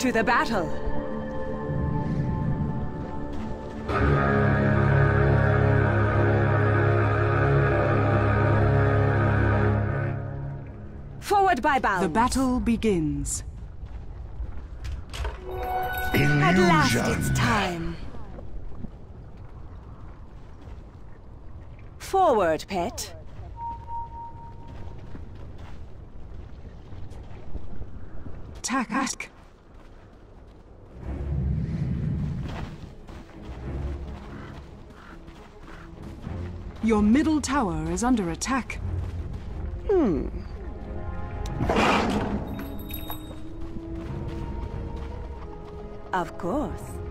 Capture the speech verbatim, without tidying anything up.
To the battle! Forward by bounds! The battle begins. Illusion. At last it's time! Forward, pet! Attack, ask. Your middle tower is under attack. Hmm. Of course.